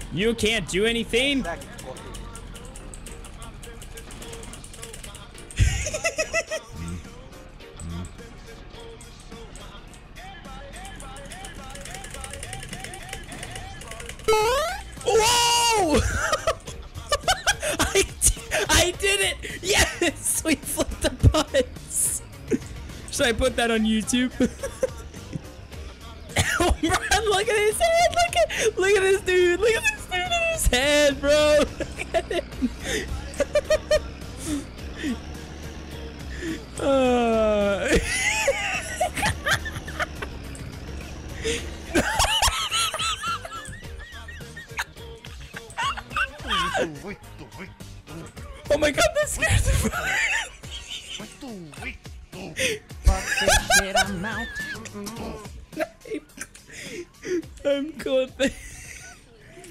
You can't do anything? Whoa! I did it! Yes! We flipped the butts! Should I put that on YouTube? Oh, man, look at his head! Look at this dude! Look at this dude in his head, bro! Look at him! Oh my god, that scares the fuck. I'm clipping.